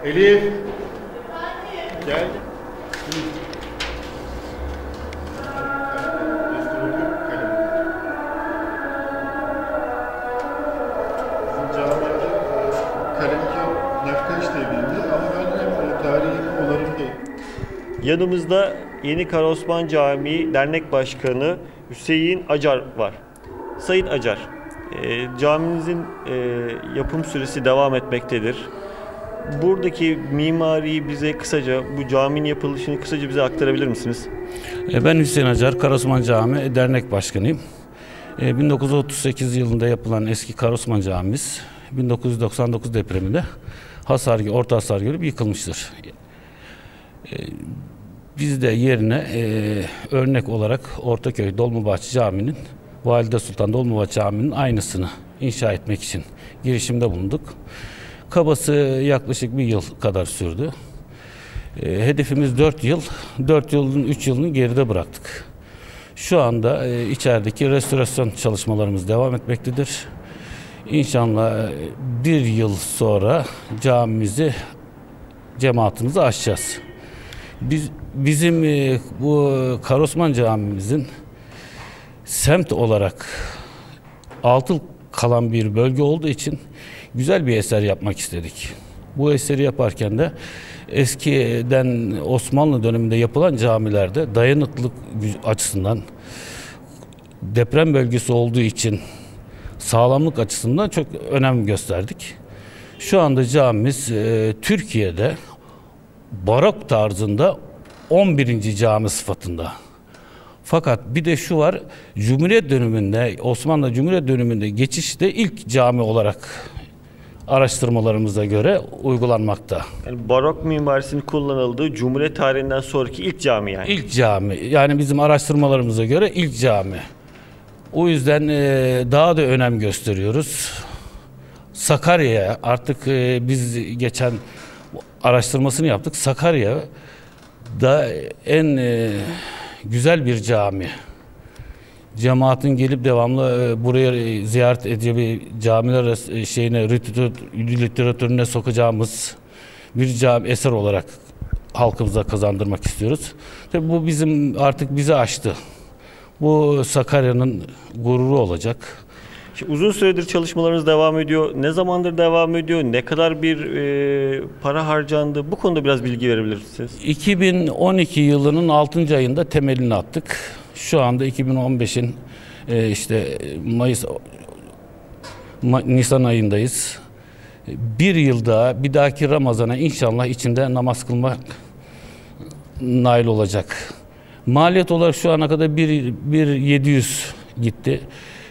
Elif. Gel. Yanımızda Yeni Kara Osman Camii Dernek Başkanı Hüseyin Acar var. Sayın Acar, camimizin yapım süresi devam etmektedir. Buradaki mimariyi bize kısaca, bu caminin yapılışını kısaca bize aktarabilir misiniz? Ben Hüseyin Acar, Kara Osman Camii Dernek Başkanıyım. 1938 yılında yapılan eski Kara Osman Camimiz 1999 depreminde orta hasar görüp yıkılmıştır. Biz de yerine örnek olarak Ortaköy Dolmabahçe Camii'nin, Valide Sultan Dolmabahçe Camii'nin aynısını inşa etmek için girişimde bulunduk. Kabası yaklaşık bir yıl kadar sürdü. Hedefimiz 4 yıl. 4 yılın 3 yılını geride bıraktık. Şu anda içerideki restorasyon çalışmalarımız devam etmektedir. İnşallah bir yıl sonra cemaatimizi açacağız. Bizim bu Kara Osman Camimizin semt olarak atıl kalan bir bölge olduğu için güzel bir eser yapmak istedik. Bu eseri yaparken de eskiden Osmanlı döneminde yapılan camilerde dayanıklılık açısından, deprem bölgesi olduğu için sağlamlık açısından çok önem gösterdik. Şu anda camimiz Türkiye'de barok tarzında 11. cami sıfatında. Fakat bir de şu var, Cumhuriyet döneminde, Osmanlı Cumhuriyet döneminde geçişte ilk cami olarak araştırmalarımıza göre uygulanmakta. Yani barok mimarisinin kullanıldığı Cumhuriyet tarihinden sonraki ilk cami yani. İlk cami. Yani bizim araştırmalarımıza göre ilk cami. O yüzden daha da önem gösteriyoruz. Sakarya'ya artık biz geçen araştırmasını yaptık. Sakarya'da en güzel bir cami. Cemaatin gelip devamlı buraya ziyaret edeceği camiler literatürüne sokacağımız bir cami eser olarak halkımıza kazandırmak istiyoruz. Tabii bu artık bizi aştı. Bu Sakarya'nın gururu olacak. Uzun süredir çalışmalarınız devam ediyor. Ne zamandır devam ediyor? Ne kadar bir para harcandı? Bu konuda biraz bilgi verebilir misiniz? 2012 yılının 6. ayında temelini attık. Şu anda 2015'in Nisan ayındayız. Bir yıl daha, bir dahaki Ramazan'a inşallah içinde namaz kılmak nail olacak. Maliyet olarak şu ana kadar 1.700 gitti.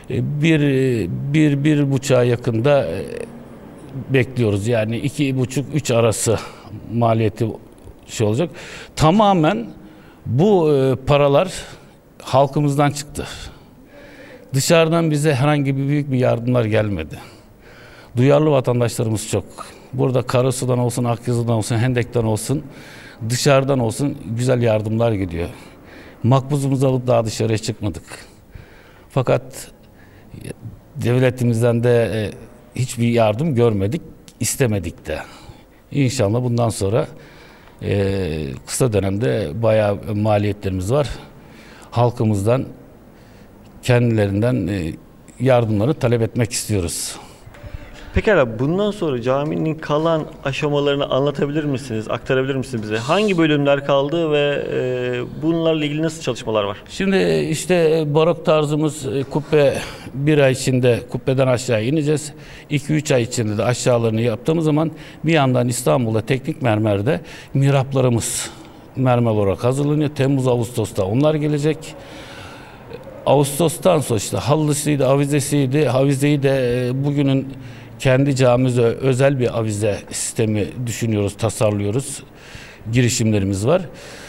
Bir buçuğa yakında bekliyoruz. Yani 2,5-3 arası maliyeti olacak. Tamamen bu paralar halkımızdan çıktı. Dışarıdan bize herhangi bir büyük bir yardımlar gelmedi. Duyarlı vatandaşlarımız çok. Burada Karasu'dan olsun, Akyazı'dan olsun, Hendek'ten olsun, dışarıdan olsun güzel yardımlar gidiyor. Makbuzumuzu alıp daha dışarıya çıkmadık. Fakat devletimizden de hiçbir yardım görmedik, istemedik de. İnşallah bundan sonra kısa dönemde bayağı maliyetlerimiz var. Halkımızdan, kendilerinden yardımları talep etmek istiyoruz. Pekala, bundan sonra caminin kalan aşamalarını anlatabilir misiniz, aktarabilir misiniz bize? Hangi bölümler kaldı ve bunlarla ilgili nasıl çalışmalar var? Şimdi işte barok tarzımız kubbe bir ay içinde kubbeden aşağı ineceğiz. 2-3 ay içinde de aşağılarını yaptığımız zaman bir yandan İstanbul'da teknik mermerde mihraplarımız mermer olarak hazırlanıyor. Temmuz-Ağustos'ta onlar gelecek. Ağustos'tan sonra işte halısıydı, avizesiydi. Avizeyi de bugünün kendi camimize özel bir avize sistemi düşünüyoruz, tasarlıyoruz. Girişimlerimiz var.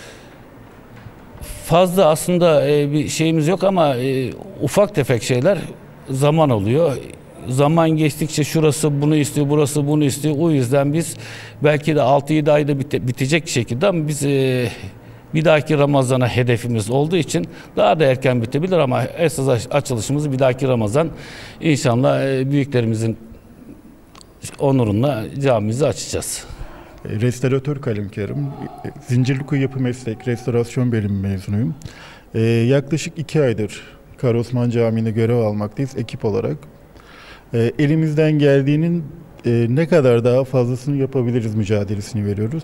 Fazla aslında bir şeyimiz yok ama ufak tefek şeyler zaman oluyor. Zaman geçtikçe şurası bunu istiyor, burası bunu istiyor. O yüzden biz belki de 6-7 ayda bitecek şekilde ama biz bir dahaki Ramazan'a hedefimiz olduğu için daha da erken bitebilir ama esas açılışımızı bir dahaki Ramazan inşallah büyüklerimizin onuruna camimizi açacağız. Restoratör kalemkarım. Zincirlikuyu Yapı Meslek Restorasyon Bölümü mezunuyum. Yaklaşık 2 aydır Kara Osman Camii'nde görev almaktayız ekip olarak. Elimizden geldiğinin ne kadar daha fazlasını yapabiliriz mücadelesini veriyoruz.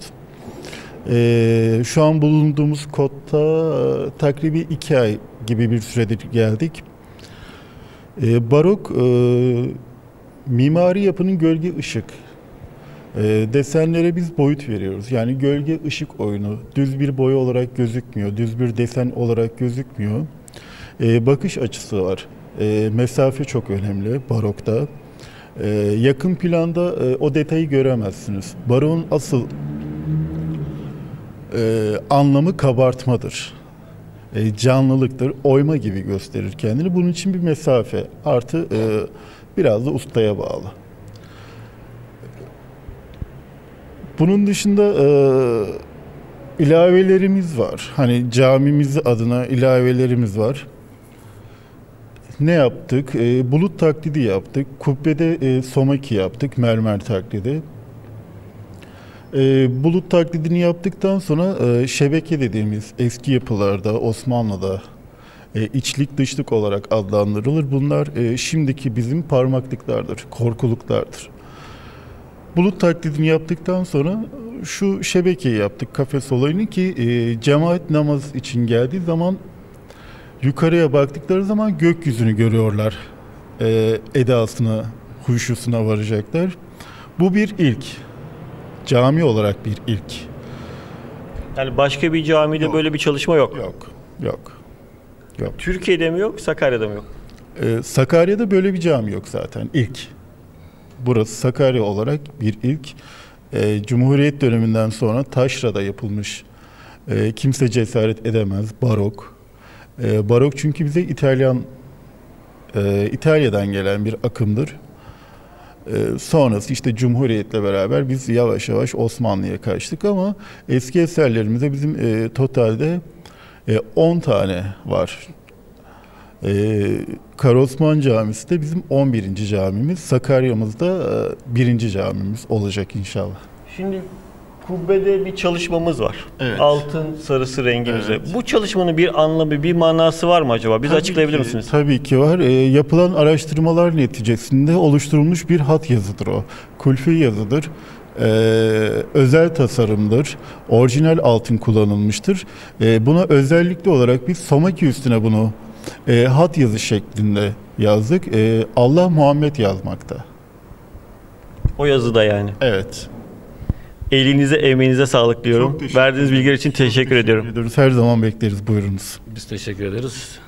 Şu an bulunduğumuz kodda takribi 2 ay gibi bir süredir geldik. Barok mimari yapının gölge ışık desenlere biz boyut veriyoruz. Yani gölge ışık oyunu düz bir boya olarak gözükmüyor, düz bir desen olarak gözükmüyor. Bakış açısı var. Mesafe çok önemli barokta. Yakın planda o detayı göremezsiniz. Barok'un asıl anlamı kabartmadır. Canlılıktır, oyma gibi gösterir kendini. Bunun için bir mesafe artı biraz da ustaya bağlı. Bunun dışında ilavelerimiz var. Hani camimiz adına ilavelerimiz var. Ne yaptık? Bulut taklidi yaptık. Kubbede somaki yaptık, mermer taklidi. Bulut taklidini yaptıktan sonra şebeke dediğimiz eski yapılarda Osmanlı'da içlik dışlık olarak adlandırılır. Bunlar şimdiki bizim parmaklıklardır, korkuluklardır. Bulut taklidini yaptıktan sonra şu şebekeyi yaptık, kafes olayını ki cemaat namaz için geldiği zaman yukarıya baktıkları zaman gökyüzünü görüyorlar. Edasına, huşusuna varacaklar. Bu bir ilk. Cami olarak bir ilk. Yani başka bir camide Yok. böyle bir çalışma yok. Yok. Türkiye'de mi yok, Sakarya'da mı yok? Sakarya'da böyle bir cami yok zaten. İlk. Burası Sakarya olarak bir ilk. Cumhuriyet döneminden sonra taşrada yapılmış. Kimse cesaret edemez. Barok. Barok çünkü bize İtalya'dan gelen bir akımdır. Sonrası işte Cumhuriyet'le beraber biz yavaş yavaş Osmanlı'ya kaçtık ama eski eserlerimizde bizim totalde 10 tane var. Kara Osman Camisi de bizim 11. camimiz. Sakarya'mızda 1. camimiz olacak inşallah. Şimdi kubbede bir çalışmamız var. Evet. Altın sarısı rengimizde. Evet. Bu çalışmanın bir anlamı, bir manası var mı acaba? Bize açıklayabilir misiniz? Tabii ki var. Yapılan araştırmalar neticesinde oluşturulmuş bir hat yazıdır o. Kulfi yazıdır. Özel tasarımdır. Orijinal altın kullanılmıştır. Buna özellikle olarak biz somaki üstüne bunu hat yazı şeklinde yazdık. Allah Muhammed yazmakta. O yazıda yani. Evet. Elinize, emeğinize sağlık diyorum. Verdiğiniz bilgiler için teşekkür ediyorum. Her zaman bekleriz. Buyurunuz. Biz teşekkür ederiz.